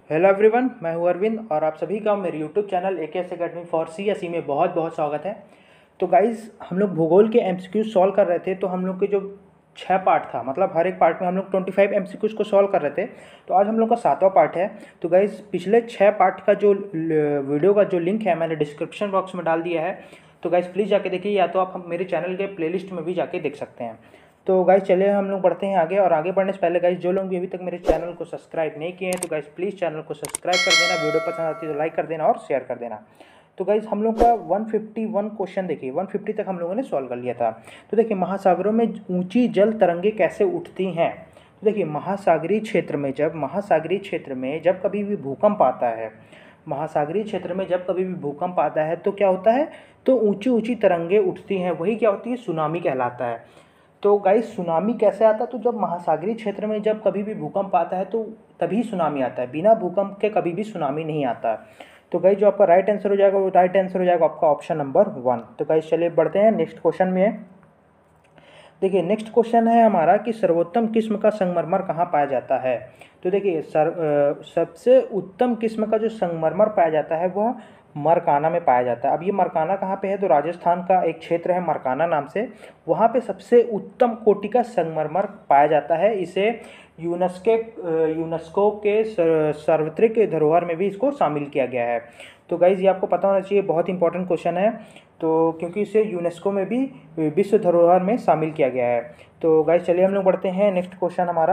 Hello everyone, मैं हूं अरविंद और आप सभी का मेरे YouTube channel AKS Academy for CSE में बहुत बहुत स्वागत है। तो गाइज़, हम लोग भूगोल के MCQ सॉल्व कर रहे थे। तो हम लोग के जो 6 पार्ट था, मतलब हर एक पार्ट में हम लोग 25 MCQs को सॉल्व कर रहे थे। तो आज हम लोग का 7वां पार्ट है। तो गाइज़, पिछले 6 पार्ट का जो वीडियो का जो लिंक है मैंने डिस्क्रिप्शन बॉक्स में डाल दिया है। तो गाइज़ प्लीज़ जाके देखिए, या तो आप मेरे चैनल के प्लेलिस्ट में भी जाके देख सकते हैं। तो गाइस चलिए हम लोग बढ़ते हैं आगे। और आगे बढ़ने से पहले गाइस, जो लोग भी अभी तक मेरे चैनल को सब्सक्राइब नहीं किए हैं तो गाइस प्लीज़ चैनल को सब्सक्राइब कर देना, वीडियो पसंद आती है तो लाइक कर देना और शेयर कर देना। तो गाइस हम लोग का 151 क्वेश्चन देखिए, 150 तक हम लोगों ने सॉल्व कर लिया था। तो देखिए, महासागरों में ऊंची जल तरंगे कैसे उठती हैं। तो देखिए, महासागरीय क्षेत्र में जब कभी भी भूकंप आता है, महासागरीय क्षेत्र में जब कभी भी भूकंप आता है तो क्या होता है, तो ऊंची ऊंची तरंगे उठती हैं, वही क्या होती है, सुनामी कहलाता है। तो गाइस, सुनामी कैसे आता है, तो जब महासागरीय क्षेत्र में जब कभी भी भूकंप आता है तो तभी सुनामी आता है, बिना भूकंप के कभी भी सुनामी नहीं आता। तो गाइस, जो आपका राइट आंसर हो जाएगा वो राइट आंसर हो जाएगा आपका ऑप्शन नंबर 1। तो गाइस चलिए बढ़ते हैं नेक्स्ट क्वेश्चन में। देखिए, नेक्स्ट क्वेश्चन है हमारा कि सर्वोत्तम किस्म का संगमरमर कहाँ पाया जाता है। तो देखिए, सबसे उत्तम किस्म का जो संगमरमर पाया जाता है वह मरकाना में पाया जाता है। अब ये मरकाना कहाँ पे है, तो राजस्थान का एक क्षेत्र है मरकाना नाम से, वहाँ पे सबसे उत्तम कोटि का संगमरमर पाया जाता है। इसे यूनेस्को के सार्वत्रिक धरोहर में भी इसको शामिल किया गया है। तो गाइज, ये आपको पता होना चाहिए, बहुत इंपॉर्टेंट क्वेश्चन है। तो क्योंकि इसे यूनेस्को में भी विश्व धरोहर में शामिल किया गया है। तो गाइज चलिए हम लोग बढ़ते हैं। नेक्स्ट क्वेश्चन हमारा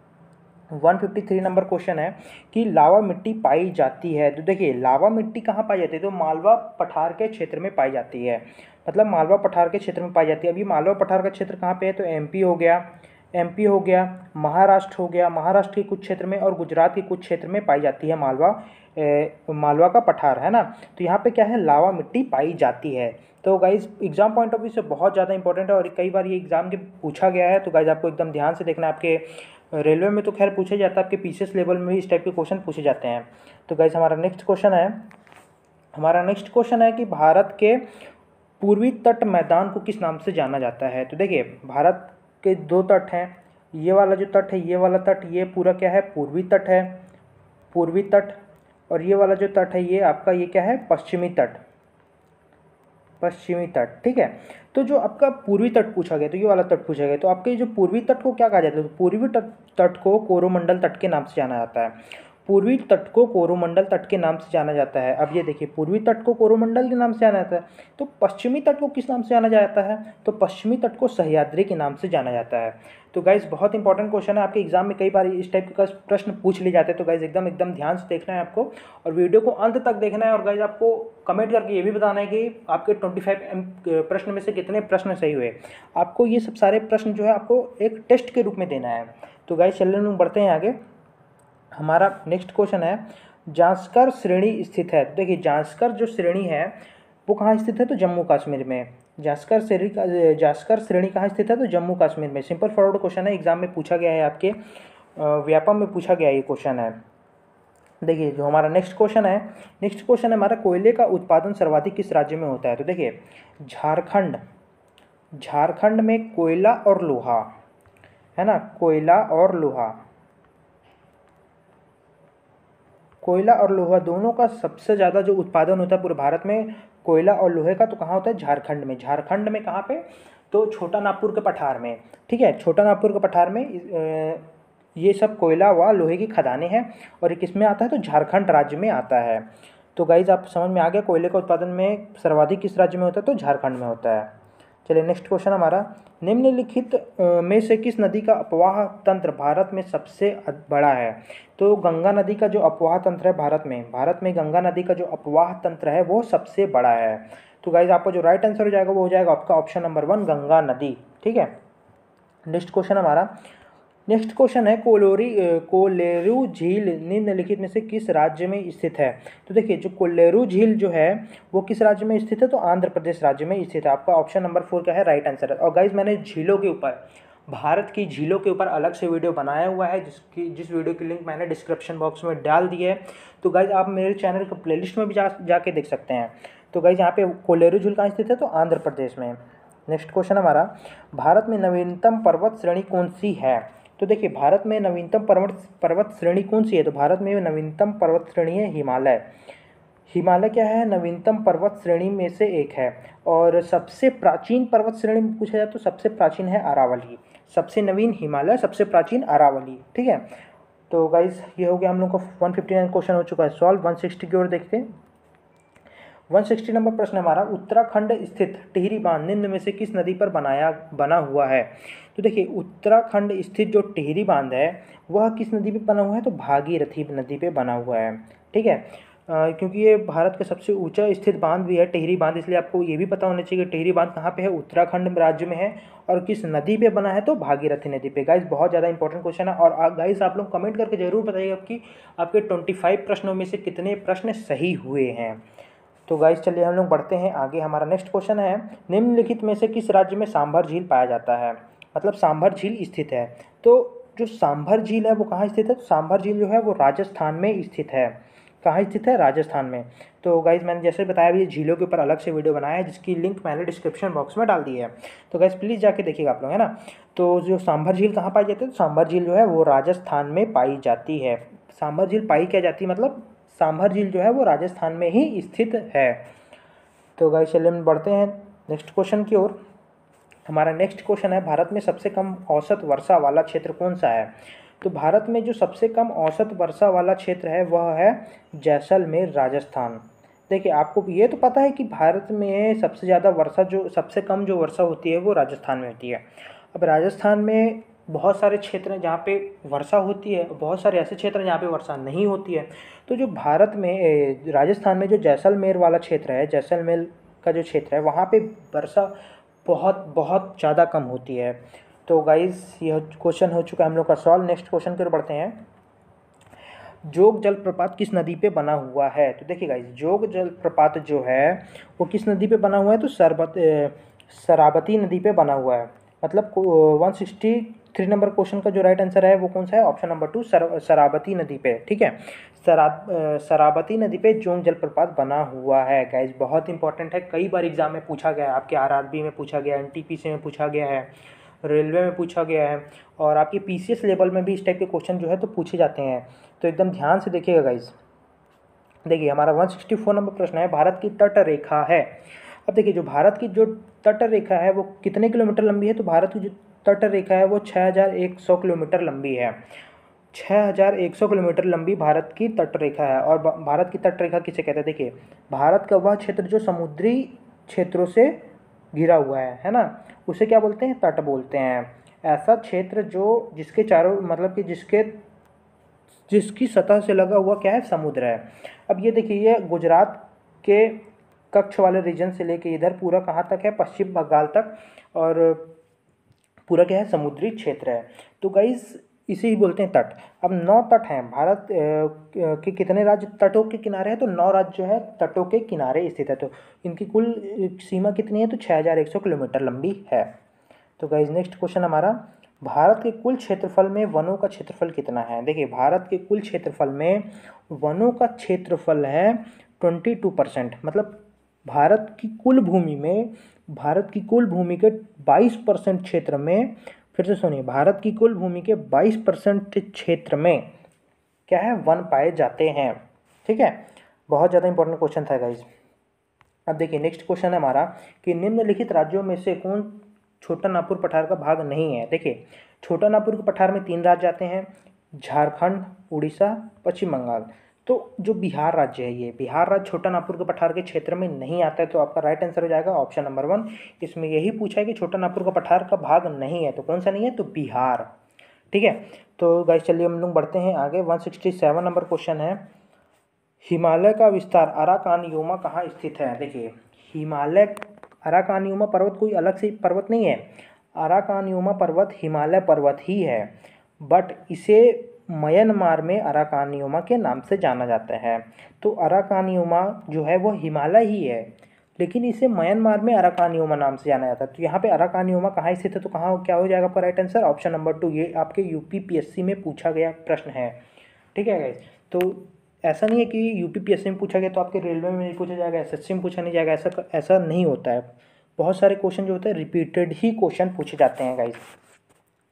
153 नंबर क्वेश्चन है कि लावा मिट्टी पाई जाती है। तो देखिए, लावा मिट्टी कहाँ पाई जाती है, तो मालवा पठार के क्षेत्र में पाई जाती है। मतलब मालवा पठार के क्षेत्र में पाई जाती है। अभी मालवा पठार का क्षेत्र कहाँ पे है, तो MP हो गया, महाराष्ट्र हो गया, महाराष्ट्र के कुछ क्षेत्र में और गुजरात के कुछ क्षेत्र में पाई जाती है मालवा का पठार, है ना। तो यहाँ पे क्या है, लावा मिट्टी पाई जाती है। तो guys, exam point of view से बहुत ज़्यादा इंपॉर्टेंट है और कई बार ये एग्जाम के पूछा गया है। तो गाइज आपको एकदम ध्यान से देखना है। आपके रेलवे में तो खैर पूछे जाता है, आपके PCS लेवल में भी इस टाइप के क्वेश्चन पूछे जाते हैं। तो गाइज हमारा नेक्स्ट क्वेश्चन है कि भारत के पूर्वी तट मैदान को किस नाम से जाना जाता है। तो देखिए, भारत के 2 तट हैं, ये वाला जो तट है, ये वाला तट, ये पूरा क्या है, पूर्वी तट है, पूर्वी तट। और ये वाला जो तट है ये आपका ये क्या है, पश्चिमी तट, ठीक है। तो जो आपका पूर्वी तट पूछा गया, तो ये वाला तट पूछा गया, तो आपके जो पूर्वी तट को क्या कहा जाता है, तो पूर्वी तट को कोरोमंडल तट के नाम से जाना जाता है। पूर्वी तट को कोरोमंडल तट के नाम से जाना जाता है। अब ये देखिए, पूर्वी तट को कोरोमंडल के नाम से जाना जाता है, तो पश्चिमी तट को किस नाम से जाना जाता है, तो पश्चिमी तट को सह्याद्री के नाम से जाना जाता है। तो गाइज, बहुत इंपॉर्टेंट क्वेश्चन है, आपके एग्जाम में कई बार इस टाइप के प्रश्न पूछ लिए जाते हैं। तो गाइज एकदम ध्यान से देखना है आपको और वीडियो को अंत तक देखना है। और गाइज आपको कमेंट करके ये भी बताना है कि आपके 25 प्रश्न में से कितने प्रश्न सही हुए। आपको ये सब सारे प्रश्न जो है आपको एक टेस्ट के रूप में देना है। तो गाइज चलिए हम बढ़ते हैं आगे। हमारा नेक्स्ट क्वेश्चन है, जांस्कर श्रेणी स्थित है। तो देखिए, जांस्कर जो श्रेणी है वो कहाँ स्थित है, तो जम्मू कश्मीर में। जांस्कर श्रेणी कहाँ स्थित है, तो जम्मू कश्मीर में। सिंपल फॉरवर्ड क्वेश्चन है, एग्जाम में पूछा गया है, आपके व्यापम में पूछा गया ये क्वेश्चन है। देखिए, जो हमारा नेक्स्ट क्वेश्चन है हमारा, कोयले का उत्पादन सर्वाधिक किस राज्य में होता है। तो देखिए, झारखंड में कोयला और लोहा, है ना, कोयला और लोहा दोनों का सबसे ज़्यादा जो उत्पादन होता है पूरे भारत में कोयला और लोहे का, तो कहाँ होता है, झारखंड में कहाँ पे, तो छोटा नागपुर के पठार में। ठीक है, छोटा नागपुर के पठार में ये सब कोयला व लोहे की खदानें हैं और ये किस में आता है, तो झारखंड राज्य में आता है। तो गाइज आप समझ में आ गया, कोयले का उत्पादन में सर्वाधिक किस राज्य में होता है, तो झारखंड में होता है। चलिए नेक्स्ट क्वेश्चन हमारा, निम्नलिखित में से किस नदी का अपवाह तंत्र भारत में सबसे बड़ा है। तो गंगा नदी का जो अपवाह तंत्र है भारत में गंगा नदी का जो अपवाह तंत्र है वो सबसे बड़ा है। तो गाइज आपका जो राइट आंसर हो जाएगा वो हो जाएगा आपका ऑप्शन नंबर 1, गंगा नदी। ठीक है, नेक्स्ट क्वेश्चन है, कोलेरू झील निम्नलिखित में से किस राज्य में स्थित है। तो देखिए, जो कोलेरू झील जो है वो किस राज्य में स्थित है, तो आंध्र प्रदेश राज्य में स्थित है। आपका ऑप्शन नंबर 4 क्या है, राइट आंसर है। और गाइज, मैंने भारत की झीलों के ऊपर अलग से वीडियो बनाया हुआ है, जिस वीडियो की लिंक मैंने डिस्क्रिप्शन बॉक्स में डाल दी है। तो गाइज आप मेरे चैनल के प्लेलिस्ट में भी जाके देख सकते हैं। तो गाइज यहाँ पे कोलेरू झील कहाँ स्थित है, तो आंध्र प्रदेश में। नेक्स्ट क्वेश्चन हमारा, भारत में नवीनतम पर्वत श्रेणी कौन सी है। तो देखिए भारत में नवीनतम पर्वत श्रेणी कौन सी है? तो भारत में नवीनतम पर्वत श्रेणी है हिमालय। हिमालय क्या है? नवीनतम पर्वत श्रेणी में से एक है। और सबसे प्राचीन पर्वत श्रेणी में पूछा जाए तो सबसे प्राचीन है अरावली। सबसे नवीन हिमालय, सबसे प्राचीन अरावली। ठीक है, तो गाइज ये हो गया हम लोग का 159 क्वेश्चन हो चुका है सॉल्व। 160 की ओर देखते हैं। 160 नंबर प्रश्न हमारा, उत्तराखंड स्थित टिहरी बांध निम्न में से किस नदी पर बना हुआ है? तो देखिए उत्तराखंड स्थित जो टिहरी बांध है वह किस नदी पे बना हुआ है? तो भागीरथी नदी पे बना हुआ है। ठीक है, क्योंकि ये भारत का सबसे ऊंचा स्थित बांध भी है टिहरी बांध, इसलिए आपको ये भी पता होना चाहिए कि टिहरी बांध कहाँ पे है, उत्तराखंड राज्य में है, और किस नदी पे बना है? तो भागीरथी नदी पे। गाइस बहुत ज़्यादा इंपॉर्टेंट क्वेश्चन है, और गाइस आप लोग कमेंट करके जरूर बताइएगा कि आपके 25 प्रश्नों में से कितने प्रश्न सही हुए हैं। तो गाइस चलिए हम लोग बढ़ते हैं आगे। हमारा नेक्स्ट क्वेश्चन है, निम्नलिखित में से किस राज्य में सांभर झील पाया जाता है? मतलब सांभर झील स्थित है। तो जो सांभर झील है वो कहाँ स्थित है? तो सांभर झील जो है वो राजस्थान में स्थित है। कहाँ स्थित है? राजस्थान में। तो गाइज मैंने जैसे बताया भी झीलों के ऊपर अलग से वीडियो बनाया है, जिसकी लिंक मैंने डिस्क्रिप्शन बॉक्स में डाल दी है, तो गाइज प्लीज़ जाके देखिएगा आप लोग, है ना। तो जो सांभर झील कहाँ पाई जाती है? तो सांभर झील जो है वो राजस्थान में पाई जाती है। सांभर झील पाई क्या जाती है? मतलब सांभर झील जो है वो राजस्थान में ही स्थित है। तो गाइस चलिए हम बढ़ते हैं नेक्स्ट क्वेश्चन की ओर। हमारा नेक्स्ट क्वेश्चन है, भारत में सबसे कम औसत वर्षा वाला क्षेत्र कौन सा है? तो भारत में जो सबसे कम औसत वर्षा वाला क्षेत्र है वह है जैसलमेर, राजस्थान। देखिए आपको ये तो पता है कि भारत में सबसे ज़्यादा वर्षा, जो सबसे कम जो वर्षा होती है वो राजस्थान में होती है। अब राजस्थान में बहुत सारे क्षेत्र हैं जहाँ पे वर्षा होती है, बहुत सारे ऐसे क्षेत्र हैं जहाँ पे वर्षा नहीं होती है। तो जो भारत में राजस्थान में जो जैसलमेर वाला क्षेत्र है, जैसलमेर का जो क्षेत्र है वहाँ पे वर्षा बहुत बहुत ज़्यादा कम होती है। तो गाइज़ यह क्वेश्चन हो चुका है हम लोग का सॉल्व। नेक्स्ट क्वेश्चन की ओर बढ़ते हैं। जोग जलप्रपात किस नदी पे बना हुआ है? तो देखिए गाइज जोग जलप्रपात जो है वो किस नदी पे बना हुआ है? तो शरावती नदी पे बना हुआ है। मतलब 163 नंबर क्वेश्चन का जो राइट आंसर है वो कौन सा है? ऑप्शन नंबर 2 शरावती नदी पे। ठीक है, शरावती नदी पे जोग जलप्रपात बना हुआ है। गाइज बहुत इंपॉर्टेंट है, कई बार एग्जाम में पूछा गया है, आपके आरआरबी में पूछा गया है, एनटीपीसी में पूछा गया है, रेलवे में पूछा गया है, और आपके पीसीएस लेवल में भी इस टाइप के क्वेश्चन जो है तो पूछे जाते हैं। तो एकदम ध्यान से देखिएगा गाइज। देखिए हमारा 164 नंबर प्रश्न है, भारत की तट रेखा है। अब देखिए जो भारत की जो तट रेखा है वो कितने किलोमीटर लंबी है? तो भारत की जो तट रेखा है वो 6100 किलोमीटर लंबी है। 6100 किलोमीटर लंबी भारत की तट रेखा है। और भारत की तट रेखा किसे कहते हैं? देखिए भारत का वह क्षेत्र जो समुद्री क्षेत्रों से घिरा हुआ है ना, उसे क्या बोलते हैं? तट बोलते हैं। ऐसा क्षेत्र जो जिसके चारों मतलब कि जिसकी सतह से लगा हुआ क्या है? समुद्र है। अब ये देखिए ये गुजरात के कच्छ वाले रीजन से लेके इधर पूरा कहाँ तक है? पश्चिम बंगाल तक, और पूरा क्या है? समुद्री क्षेत्र है। तो गाइस इसे ही बोलते हैं तट। अब 9 तट हैं भारत के। कितने राज्य तटों के किनारे हैं? तो 9 राज्य जो है तटों के किनारे स्थित है। तो इनकी कुल सीमा कितनी है? तो 6100 किलोमीटर लंबी है। तो गाइज नेक्स्ट क्वेश्चन हमारा, भारत के कुल क्षेत्रफल में वनों का क्षेत्रफल कितना है? देखिए भारत के कुल क्षेत्रफल में वनों का क्षेत्रफल है 22%। मतलब भारत की कुल भूमि में, भारत की कुल भूमि के 22% क्षेत्र में, फिर से सुनिए, भारत की कुल भूमि के 22% क्षेत्र में क्या है? वन पाए जाते हैं। ठीक है, बहुत ज़्यादा इंपॉर्टेंट क्वेश्चन था गाइज। अब देखिए नेक्स्ट क्वेश्चन है हमारा कि निम्नलिखित राज्यों में से कौन छोटा नागपुर पठार का भाग नहीं है? देखिए छोटा नागपुर के पठार में 3 राज्य आते हैं, झारखंड, उड़ीसा, पश्चिम बंगाल। तो जो बिहार राज्य है, ये बिहार राज्य छोटा नागपुर के पठार के क्षेत्र में नहीं आता है। तो आपका राइट आंसर हो जाएगा ऑप्शन नंबर 1। इसमें यही पूछा है कि छोटा नागपुर का पठार का भाग नहीं है, तो कौन सा नहीं है? तो बिहार। ठीक है, तो गाइस चलिए हम लोग बढ़ते हैं आगे। 167 नंबर क्वेश्चन है, हिमालय का विस्तार अराकानयुमा कहाँ स्थित है? देखिए हिमालय, अराकानयुमा पर्वत कोई अलग से पर्वत नहीं है। अराकानयुमा पर्वत हिमालय पर्वत ही है, बट इसे म्यांमार में अराकानयुमा के नाम से जाना जाता है। तो अराकानयुमा जो है वो हिमालय ही है, लेकिन इसे म्यांमार में अराकानयुमा नाम से जाना जाता है। तो यहाँ पे अराकानयुमा कहाँ स्थित है? तो कहाँ क्या हो जाएगा आपका राइट आंसर? Option number 2। ये आपके यूपीपीएससी में पूछा गया प्रश्न है। ठीक है गाइस, तो ऐसा नहीं है कि यूपीपीएससी में पूछा गया तो आपके रेलवे में नहीं पूछा जाएगा, एसएससी में पूछा नहीं जाएगा, ऐसा नहीं होता है। बहुत सारे क्वेश्चन जो होते हैं रिपीटेड ही क्वेश्चन पूछे जाते हैं गाइस।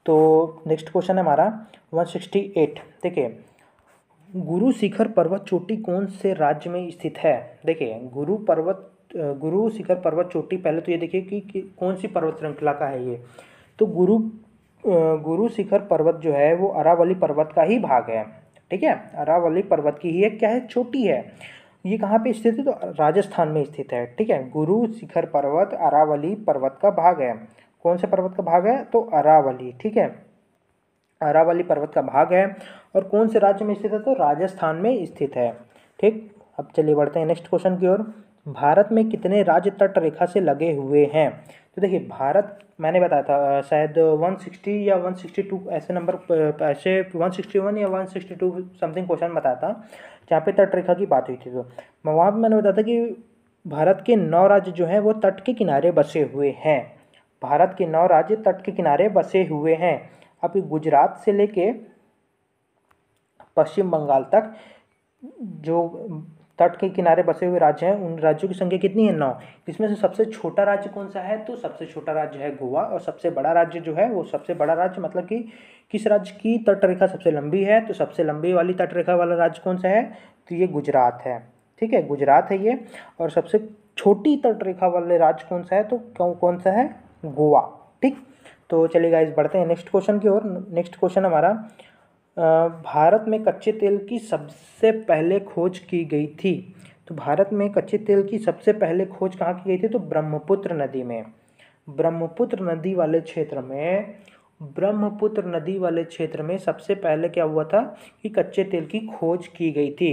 तो नेक्स्ट क्वेश्चन है हमारा 168। देखिए, गुरु शिखर पर्वत चोटी कौन से राज्य में स्थित है? देखिए, गुरु शिखर पर्वत चोटी, पहले तो ये देखिए कि कौन सी पर्वत श्रृंखला का है ये। तो गुरु शिखर पर्वत जो है वो अरावली पर्वत का ही भाग है। ठीक है, अरावली पर्वत की ही एक क्या है, चोटी है। ये कहाँ पे स्थित है? तो राजस्थान में स्थित है। ठीक है, गुरु शिखर पर्वत अरावली पर्वत का भाग है। कौन से पर्वत का भाग है? तो अरावली। ठीक है, अरावली पर्वत का भाग है। और कौन से राज्य में स्थित है? तो राजस्थान में स्थित है। ठीक, अब चलिए बढ़ते हैं नेक्स्ट क्वेश्चन की ओर। भारत में कितने राज्य तट रेखा से लगे हुए हैं? तो देखिए, भारत मैंने बताया था शायद 160 या 162 ऐसे नंबर, ऐसे 161 या 162 समथिंग क्वेश्चन बताया था जहाँ पे तट रेखा की बात हुई थी। तो वहाँ पर मैंने बताया था कि भारत के 9 राज्य जो हैं वो तट के किनारे बसे हुए हैं। भारत के 9 राज्य तट के किनारे बसे हुए हैं। अब गुजरात से लेके पश्चिम बंगाल तक जो तट के किनारे बसे हुए राज्य हैं, उन राज्यों की संख्या कितनी है? 9। इसमें से सबसे छोटा राज्य कौन सा है? तो सबसे छोटा राज्य है गोवा। और सबसे बड़ा राज्य जो है वो, सबसे बड़ा राज्य मतलब कि किस राज्य की तट रेखा सबसे लंबी है? तो सबसे लंबी वाली तट रेखा वाला राज्य कौन सा है? तो ये गुजरात है। ठीक है, गुजरात है ये। और सबसे छोटी तट रेखा वाले राज्य कौन सा है? तो कौन सा है? गोवा। ठीक, तो चलिए गाइस बढ़ते हैं नेक्स्ट क्वेश्चन की ओर। नेक्स्ट क्वेश्चन हमारा, भारत में कच्चे तेल की सबसे पहले खोज की गई थी। तो भारत में कच्चे तेल की सबसे पहले खोज कहाँ की गई थी? तो ब्रह्मपुत्र नदी में। ब्रह्मपुत्र नदी वाले क्षेत्र में सबसे पहले क्या हुआ था कि कच्चे तेल की खोज की गई थी।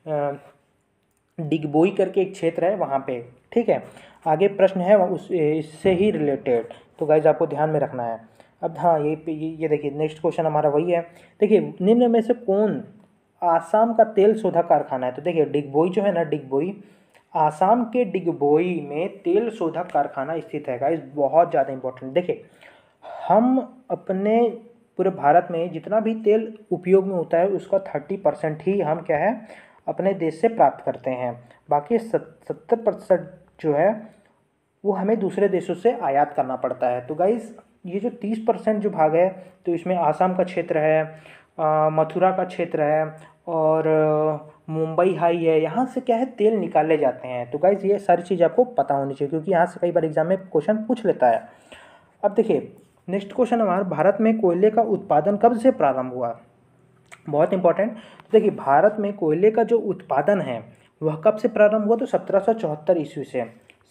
डिगबोई करके एक क्षेत्र है वहाँ पे। ठीक है, आगे प्रश्न है इससे ही रिलेटेड, तो गाइज आपको ध्यान में रखना है। अब हाँ, ये देखिए नेक्स्ट क्वेश्चन हमारा वही है। देखिए, निम्न में से कौन आसाम का तेल शोधक कारखाना है? तो देखिए, डिगबोई जो है ना, डिगबोई, आसाम के डिगबोई में तेल शोधक कारखाना स्थित है। गाइज बहुत ज़्यादा इंपॉर्टेंट। देखिए, हम अपने पूरे भारत में जितना भी तेल उपयोग में होता है उसका 30% ही हम क्या है, अपने देश से प्राप्त करते हैं। बाकी 70% जो है वो हमें दूसरे देशों से आयात करना पड़ता है। तो गाइज़, ये जो 30% जो भाग है, तो इसमें आसाम का क्षेत्र है, मथुरा का क्षेत्र है, और मुंबई हाई है। यहाँ से क्या है, तेल निकाले जाते हैं। तो गाइज़, ये सारी चीज़ आपको पता होनी चाहिए क्योंकि यहाँ से कई बार एग्जाम में क्वेश्चन पूछ लेता है। अब देखिए, नेक्स्ट क्वेश्चन हमारा, भारत में कोयले का उत्पादन कब से प्रारंभ हुआ? बहुत इंपॉर्टेंट। तो देखिए, भारत में कोयले का जो उत्पादन है वह कब से प्रारंभ हुआ? तो 1774 ईस्वी से।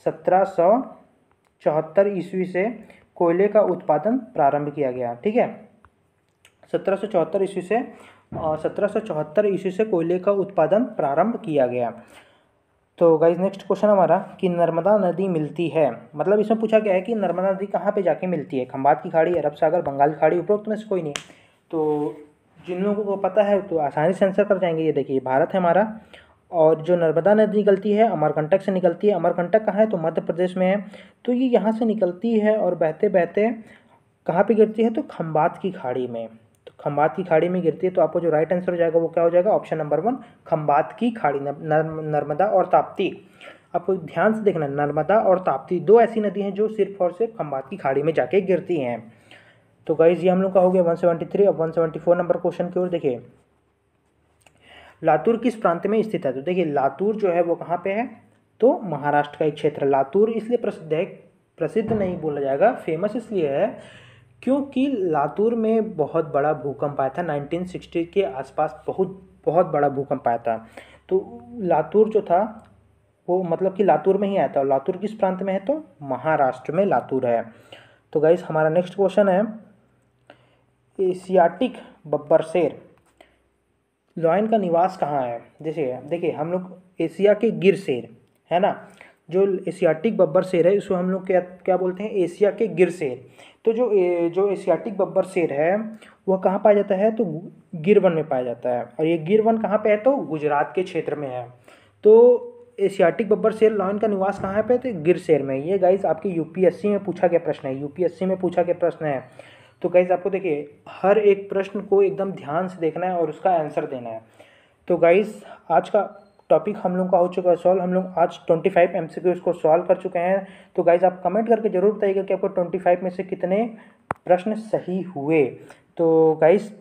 1774 ईस्वी से कोयले का उत्पादन प्रारंभ किया गया। ठीक है, 1774 ईस्वी से कोयले का उत्पादन प्रारंभ किया गया। तो गाइज नेक्स्ट क्वेश्चन हमारा, कि नर्मदा नदी मिलती है, मतलब इसमें पूछा गया है कि नर्मदा नदी कहाँ पे जाके मिलती है? खंबात की खाड़ी, अरब सागर, बंगाल की खाड़ी, उपरोक्त में से कोई नहीं। तो जिन लोगों को पता है तो आसानी से आंसर कर जाएंगे। ये देखिए, भारत है हमारा, और जो नर्मदा नदी निकलती है अमरकंटक से निकलती है। अमरकंटक कहाँ है? तो मध्य प्रदेश में है। तो ये यहाँ से निकलती है और बहते बहते कहाँ पे गिरती है? तो खंबात की खाड़ी में। तो खंबात की खाड़ी में गिरती है। तो आपको जो राइट आंसर हो जाएगा वो क्या हो जाएगा? ऑप्शन नंबर 1, खंबात की खाड़ी। नर्मदा और ताप्ती, आपको ध्यान से देखना, नर्मदा और ताप्ती 2 ऐसी नदी हैं जो सिर्फ और सिर्फ खंबात की खाड़ी में जाके गिरती हैं। तो गाइज, ये हम लोग का हो गया 173। अब 174 नंबर क्वेश्चन की ओर देखिए, लातूर किस प्रांत में स्थित है? तो देखिए, लातूर जो है वो कहाँ पे है? तो महाराष्ट्र का एक क्षेत्र। लातूर इसलिए प्रसिद्ध है, प्रसिद्ध नहीं बोला जाएगा, फेमस इसलिए है क्योंकि लातूर में बहुत बड़ा भूकंप आया था 1960 के आसपास। बहुत बड़ा भूकंप आया था। तो लातूर जो था वो मतलब कि लातूर में ही आया था। और लातूर किस प्रांत में है? तो महाराष्ट्र में लातूर है। तो गाइस, हमारा नेक्स्ट क्वेश्चन है, एशियाटिक बब्बर शेर लॉयन का निवास कहाँ है? जैसे देखिए, हम लोग एशिया के गिर शेर है ना, जो एशियाटिक बब्बर शेर है इसको हम लोग क्या बोलते हैं? एशिया के गिर शेर। तो जो एशियाटिक बब्बर शेर है वह कहाँ पाया जाता है? तो गिर वन में पाया जाता है। और ये गिर वन कहाँ पे है? तो गुजरात के क्षेत्र में है। तो एशियाटिक बब्बर शेर लॉयन का निवास कहाँ पे? तो गिर शेर में। ये गाइस आपके यूपीएससी में पूछा गया प्रश्न है, यूपीएससी में पूछा गया प्रश्न है। तो गाइस, आपको देखिए, हर एक प्रश्न को एकदम ध्यान से देखना है और उसका आंसर देना है। तो गाइस, आज का टॉपिक हम लोग का हो चुका है सॉल्व। हम लोग आज 25 एमसीक्यूज को सॉल्व कर चुके हैं। तो गाइस, आप कमेंट करके जरूर बताइएगा कि आपको 25 में से कितने प्रश्न सही हुए। तो guys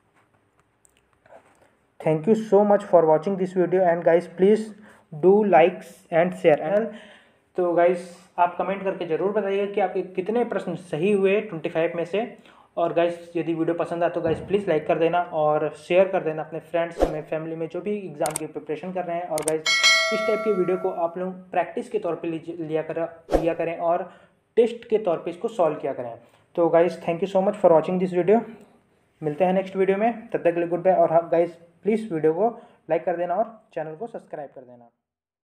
thank you so much for watching this video and guys please do likes and share. तो गाइस आप कमेंट करके ज़रूर बताइएगा कि आपके कितने प्रश्न सही हुए 25 में से। और गाइस यदि वीडियो पसंद आए तो गाइस प्लीज़ लाइक कर देना और शेयर कर देना अपने फ्रेंड्स में, फैमिली में जो भी एग्ज़ाम की प्रिपरेशन कर रहे हैं। और गाइस इस टाइप की वीडियो को आप लोग प्रैक्टिस के तौर पे लिया करें और टेस्ट के तौर पे इसको सॉल्व किया करें। तो guys thank you so much for watching this video. मिलते हैं नेक्स्ट वीडियो में, तब तक के लिए गुड बाय। और हाँ गाइस प्लीज़ वीडियो को लाइक कर देना और चैनल को सब्सक्राइब कर देना।